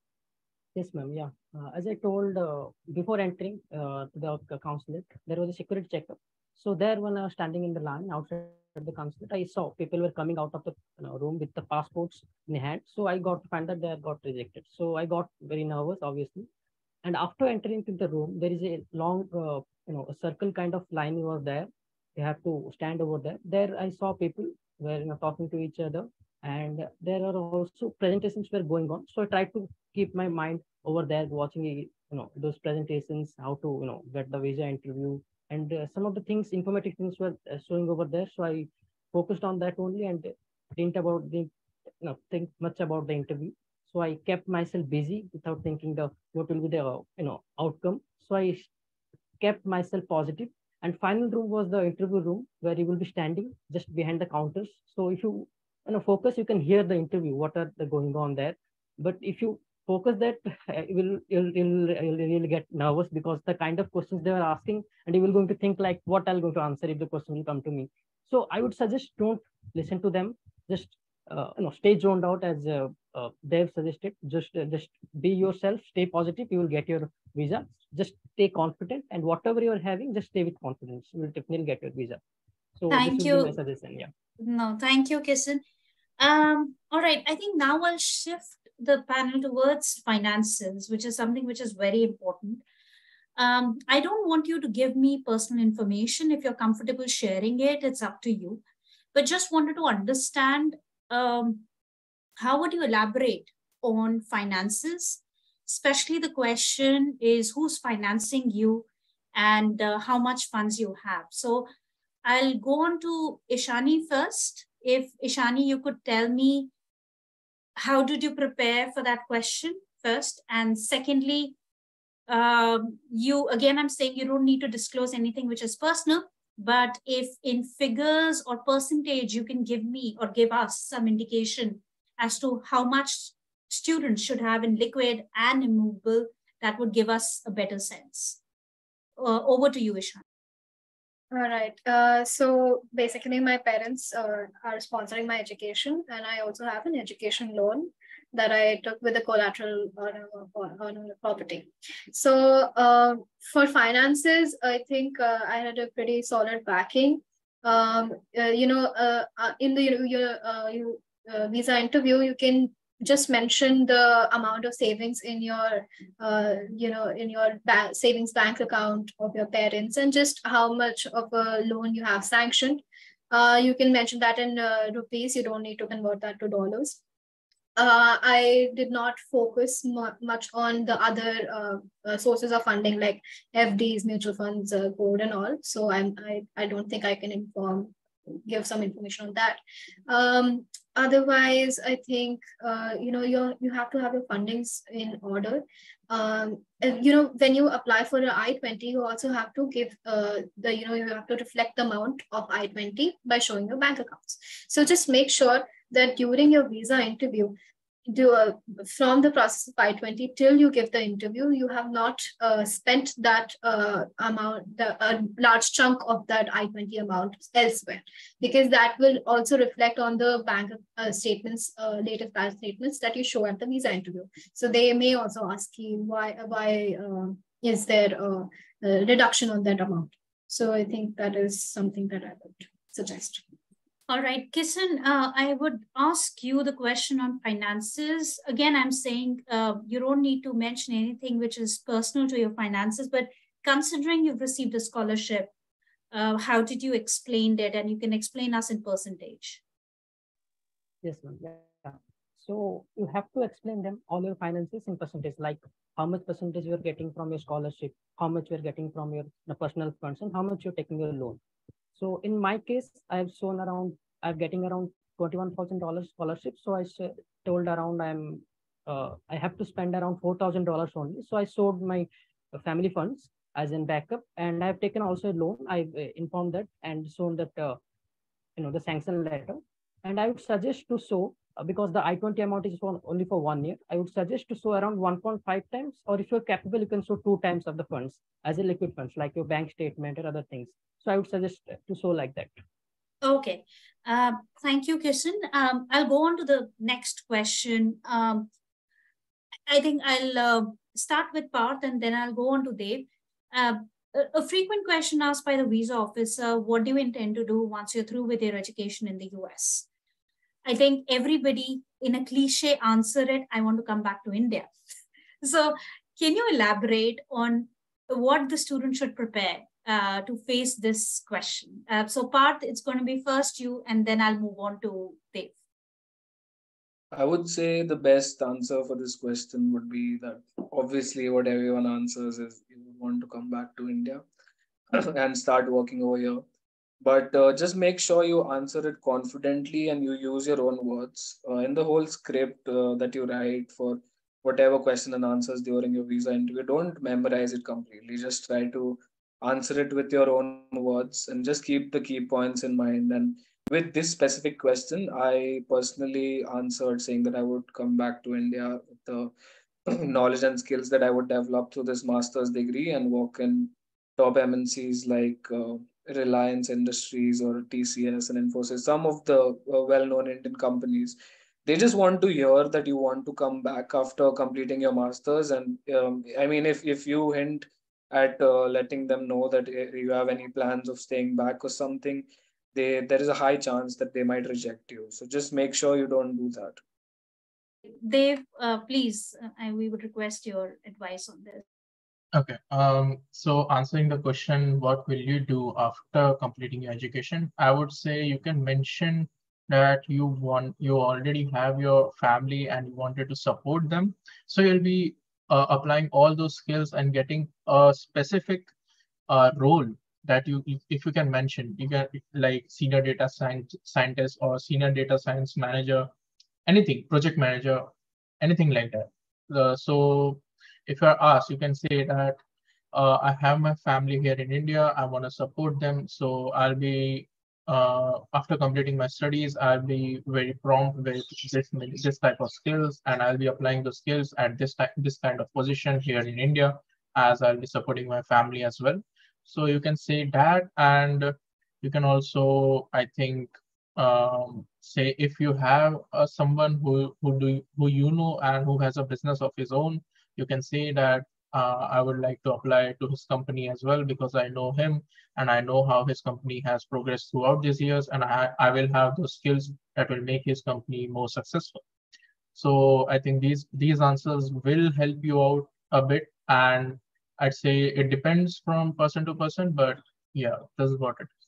Yes, ma'am. Yeah. Uh, as I told uh, before entering uh, to the consulate, there was a security checkup. So there, when I was standing in the line outside the consulate, I saw people were coming out of the you know, room with the passports in hand. So I got to find that they got rejected. So I got very nervous, obviously. And after entering into the room, there is a long, uh, you know, a circle kind of line was there. You have to stand over there. There, I saw people were you know talking to each other, and there are also presentations were going on. So I tried to keep my mind over there, watching you know those presentations, how to you know get the visa interview, and uh, some of the things, informative things were uh, showing over there. So I focused on that only and didn't about the you know think much about the interview. So I kept myself busy without thinking the what will be the you know outcome. So I kept myself positive. And final room was the interview room where you will be standing just behind the counters. So if you you know focus, you can hear the interview, what are the going on there. But if you focus that, you will you'll, you'll, you'll really get nervous, because the kind of questions they are asking, and you will going to think like what I'm going to answer if the question will come to me. So I would suggest don't listen to them. Just uh, you know stay zoned out, as uh, uh, Dev suggested. Just uh, just be yourself, stay positive, you will get your visa. Just stay confident, and whatever you're having, just stay with confidence. You will definitely get your visa. So this Thank will be my you. suggestion. Yeah. No, thank you, Kisan. Um, all right, I think now I'll shift the panel towards finances, which is something which is very important. Um, I don't want you to give me personal information. If you're comfortable sharing it, it's up to you. But just wanted to understand, um, how would you elaborate on finances? Especially the question is who's financing you, and uh, how much funds you have. So I'll go on to Ishani first. if Ishani, you could tell me, how did you prepare for that question first? And secondly, um, you, again, I'm saying you don't need to disclose anything which is personal, but if in figures or percentage, you can give me or give us some indication as to how much students should have in liquid and immovable, that would give us a better sense. Uh, over to you, Ishan. All right. Uh, so basically, my parents uh, are sponsoring my education, and I also have an education loan that I took with a collateral on a, on a property. So uh, for finances, I think uh, I had a pretty solid backing. Um, uh, you know, uh, uh, in the your uh, you, uh, visa interview, you can just mention the amount of savings in your uh, you know in your ba- savings bank account of your parents, and just how much of a loan you have sanctioned. Uh, you can mention that in uh, rupees. You don't need to convert that to dollars. uh, I did not focus mu- much on the other uh, uh, sources of funding like F Ds, mutual funds, uh, gold, and all. So I'm I, I don't think I can inform give some information on that. Um, otherwise, I think uh, you know you you have to have your fundings in order. Um, and, you know when you apply for an I twenty, you also have to give uh, the you know you have to reflect the amount of I twenty by showing your bank accounts. So just make sure that during your visa interview, do a, from the process of I twenty till you give the interview, you have not uh, spent that uh, amount, the a large chunk of that I twenty amount elsewhere, because that will also reflect on the bank uh, statements, uh, latest bank statements that you show at the visa interview. So they may also ask you why why uh, is there a, a reduction on that amount. So I think that is something that I would suggest. All right, Kisan, uh, I would ask you the question on finances. Again, I'm saying uh, you don't need to mention anything which is personal to your finances, but considering you've received a scholarship, uh, how did you explain it? And you can explain us in percentage. Yes, ma'am. Yeah. So you have to explain them all your finances in percentage, like how much percentage you're getting from your scholarship, how much you're getting from your the personal funds, and how much you're taking your loan. So in my case, I've shown around, I'm getting around twenty-one thousand dollars scholarship. So I told around I'm, uh, I have to spend around four thousand dollars only. So I showed my family funds as in backup, and I've taken also a loan. I've uh, informed that and shown that, uh, you know, the sanction letter. And I would suggest to show, uh, because the I twenty amount is for only for one year, I would suggest to show around one point five times, or if you're capable, you can show two times of the funds as a liquid funds, like your bank statement or other things. So I would suggest to show like that. Okay. Uh, thank you, Kishan. Um, I'll go on to the next question. Um, I think I'll uh, start with Parth and then I'll go on to Dev. Uh, a, a frequent question asked by the visa officer, what do you intend to do once you're through with your education in the U S? I think everybody in a cliche answer it, I want to come back to India. So can you elaborate on what the student should prepare uh, to face this question? Uh, so Parth, it's going to be first you, and then I'll move on to Dev. I would say the best answer for this question would be that obviously what everyone answers is you would want to come back to India and start working over here. But uh, just make sure you answer it confidently and you use your own words. Uh, in the whole script uh, that you write for whatever question and answers during your visa interview, don't memorize it completely. Just try to answer it with your own words and just keep the key points in mind. And with this specific question, I personally answered saying that I would come back to India with the knowledge and skills that I would develop through this master's degree and work in top M N Cs like uh, Reliance Industries or T C S and Infosys, some of the uh, well-known Indian companies. They just want to hear that you want to come back after completing your masters. And um, I mean, if if you hint at uh, letting them know that uh, you have any plans of staying back or something, they there is a high chance that they might reject you. So just make sure you don't do that. Dev, uh, please, uh, I, we would request your advice on this. Okay. Um, so answering the question, what will you do after completing your education? I would say you can mention that you want, you already have your family and you wanted to support them. So you'll be uh, applying all those skills and getting a specific uh, role that you, if, if you can mention, you can like senior data science scientist or senior data science manager, anything, project manager, anything like that. Uh, so if you're asked, you can say that uh, I have my family here in India. I want to support them. So I'll be, uh, after completing my studies, I'll be very prompt with this, this type of skills, and I'll be applying the skills at this type, this kind of position here in India, as I'll be supporting my family as well. So you can say that, and you can also, I think, um, say if you have uh, someone who who do who you know and who has a business of his own, you can say that uh, I would like to apply to his company as well, because I know him and I know how his company has progressed throughout these years, and I, I will have those skills that will make his company more successful. So I think these these answers will help you out a bit, and I'd say it depends from person to person, but yeah, this is what it is.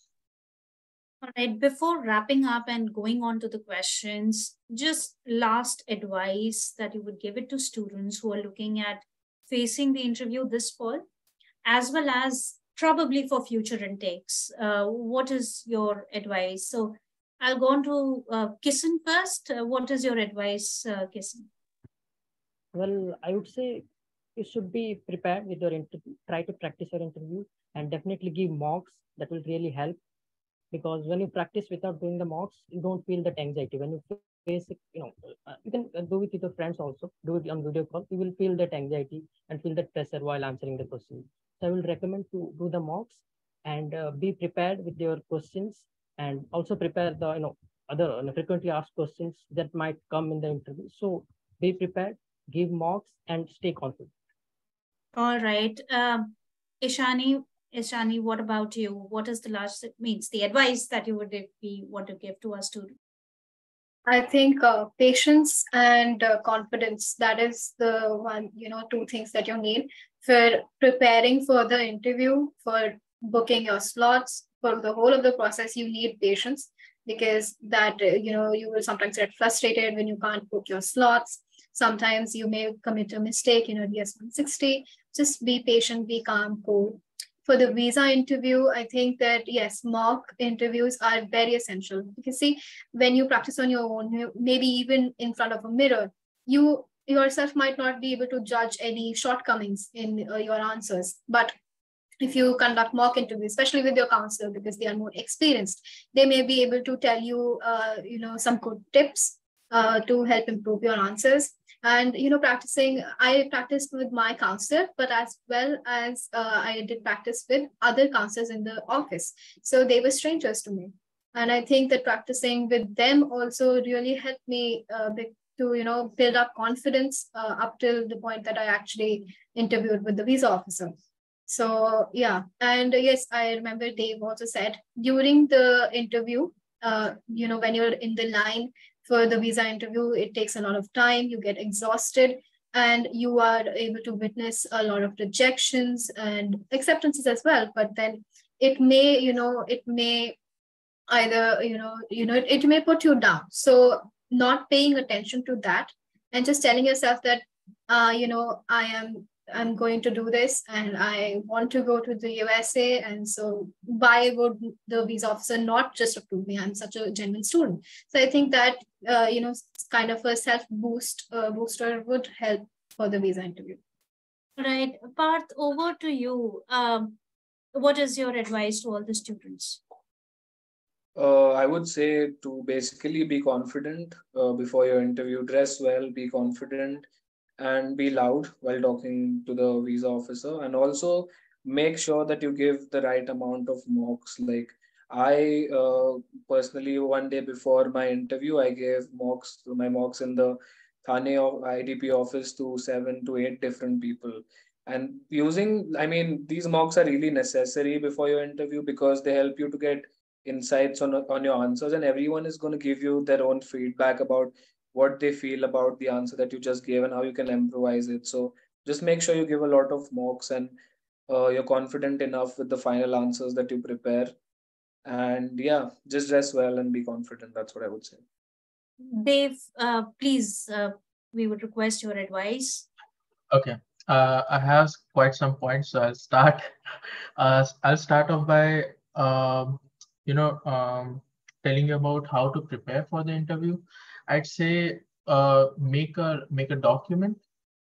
All right, before wrapping up and going on to the questions, just last advice that you would give it to students who are looking at facing the interview this fall, as well as probably for future intakes. Uh, what is your advice? So I'll go on to uh, Kisan first. Uh, what is your advice, uh, Kisan? Well, I would say you should be prepared with your interview. Try to practice your interview and definitely give mocks. That will really help, because when you practice without doing the mocks, you don't feel that anxiety. When you face it, you know, uh, you can uh, do it with your friends also, do it on video call. You will feel that anxiety and feel that pressure while answering the question. So I will recommend to do the mocks and uh, be prepared with your questions, and also prepare the, you know, other uh, frequently asked questions that might come in the interview. So be prepared, give mocks, and stay confident. All right. Um, Ishani, Ishani, what about you? What is the last means the advice that you would be want to give to our students? I think uh, patience and uh, confidence, that is the one, you know, two things that you need for preparing for the interview, for booking your slots, for the whole of the process. You need patience, because that, uh, you know, you will sometimes get frustrated when you can't book your slots. Sometimes you may commit a mistake, you know, D S one sixty. Just be patient, be calm, cool. For the visa interview, I think that yes, mock interviews are very essential. Because see, when you practice on your own, maybe even in front of a mirror, you yourself might not be able to judge any shortcomings in uh, your answers. But if you conduct mock interviews, especially with your counselor, because they are more experienced, they may be able to tell you, uh, you know, some good tips uh, to help improve your answers. And, you know, practicing, I practiced with my counselor, but as well as uh, I did practice with other counselors in the office. So they were strangers to me. And I think that practicing with them also really helped me uh, to, you know, build up confidence uh, up till the point that I actually interviewed with the visa officer. So yeah, and uh, yes, I remember Dave also said during the interview, uh, you know, when you're in the line for the visa interview, it takes a lot of time, you get exhausted, and you are able to witness a lot of rejections and acceptances as well. But then it may, you know, it may either, you know, you know, it, it may put you down. So not paying attention to that and just telling yourself that, uh, you know, I am I'm going to do this and I want to go to the U S A. And so why would the visa officer not just approve me? I'm such a genuine student. So I think that, uh, you know, kind of a self boost uh, booster would help for the visa interview. Right. Parth, over to you. Um, what is your advice to all the students? Uh, I would say to basically be confident uh, before your interview, dress well, be confident, and be loud while talking to the visa officer. And also make sure that you give the right amount of mocks. Like I uh, personally, one day before my interview, I gave mocks, my mocks in the Thane of I D P office to seven to eight different people. And using, I mean, these mocks are really necessary before your interview because they help you to get insights on on your answers, and everyone is going to give you their own feedback about what they feel about the answer that you just gave and how you can improvise it. So just make sure you give a lot of mocks, and uh, you're confident enough with the final answers that you prepare. And yeah, just dress well and be confident. That's what I would say. Dave, uh, please, uh, we would request your advice. Okay. uh, I have quite some points, so I'll start. Uh, I'll start off by um, you know um, telling you about how to prepare for the interview. I'd say uh, make a make a document,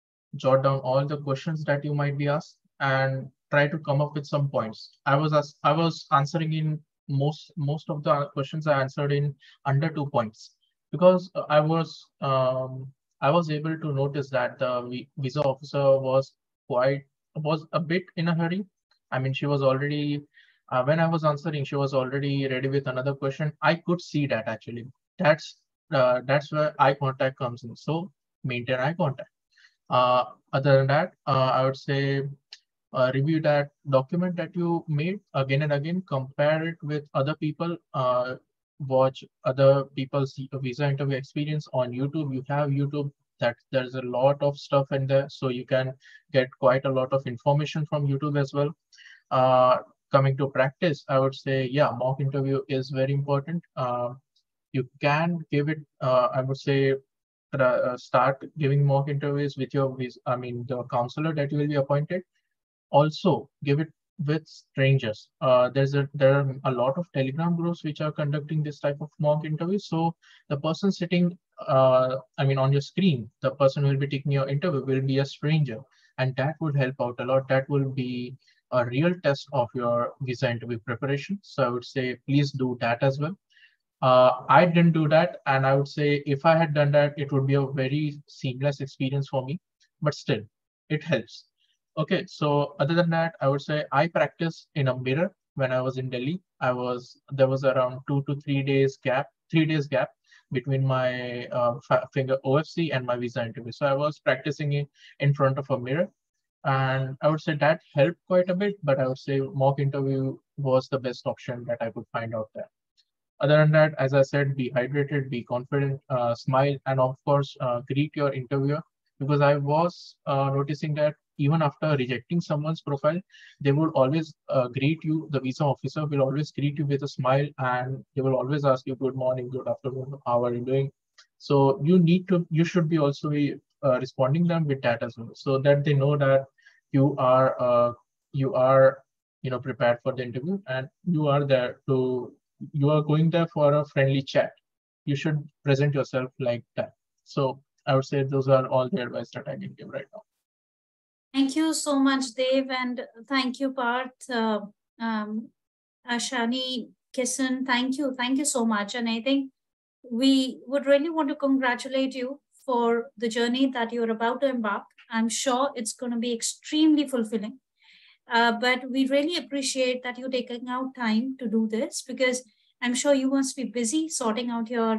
jot down all the questions that you might be asked, and try to come up with some points. I was as I was answering in most most of the questions I answered in under two points because uh, I was um, I was able to notice that the vi- visa officer was quite was a bit in a hurry. I mean, she was already uh, when I was answering, she was already ready with another question. I could see that actually. That's uh, that's where eye contact comes in. So maintain eye contact. Uh, other than that, uh, I would say uh, review that document that you made again and again, compare it with other people, uh, watch other people's visa interview experience on YouTube. You have YouTube, that there's a lot of stuff in there, so you can get quite a lot of information from YouTube as well. Uh, coming to practice, I would say, yeah, mock interview is very important. Uh, you can give it, uh, I would say, uh, start giving mock interviews with your, I mean, the counselor that you will be appointed. Also, give it with strangers. Uh, there's a there are a lot of Telegram groups which are conducting this type of mock interview. So the person sitting, uh, I mean, on your screen, the person who will be taking your interview will be a stranger, and that would help out a lot. That will be a real test of your visa interview preparation. So I would say please do that as well. Uh, I didn't do that, and I would say if I had done that, it would be a very seamless experience for me. But still, it helps. Okay, so other than that, I would say I practiced in a mirror when I was in Delhi. I was there was around two to three days gap, three days gap between my uh, finger O F C and my visa interview. So I was practicing it in front of a mirror, and I would say that helped quite a bit. But I would say mock interview was the best option that I could find out there. Other than that, as I said, be hydrated, be confident, uh, smile, and of course, uh, greet your interviewer. Because I was uh, noticing that even after rejecting someone's profile, they would always uh, greet you. The visa officer will always greet you with a smile, and they will always ask you, "Good morning, good afternoon, how are you doing?" So you need to, you should be also be uh, responding them with that as well, so that they know that you are, uh, you are, you know, prepared for the interview, and you are there to you are going there for a friendly chat. You should present yourself like that. So I would say those are all the advice that I can give right now. Thank you so much, Dave, and thank you, Parth, uh, um, Ashani, Kisan. Thank you, thank you so much. And I think we would really want to congratulate you for the journey that you're about to embark. I'm sure it's going to be extremely fulfilling. Uh, but we really appreciate that you're taking out time to do this, because I'm sure you must be busy sorting out your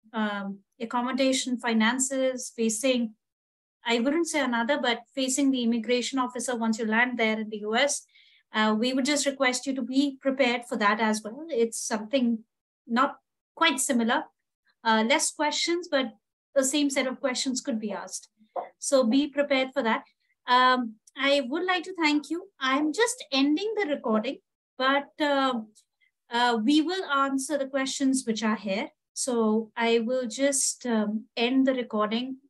um, accommodation, finances, facing, I wouldn't say another, but facing the immigration officer once you land there in the U S. Uh, we would just request you to be prepared for that as well. It's something not quite similar, uh, less questions, but the same set of questions could be asked. So be prepared for that. Um, I would like to thank you. I'm just ending the recording, but uh, uh, we will answer the questions which are here. So I will just um, end the recording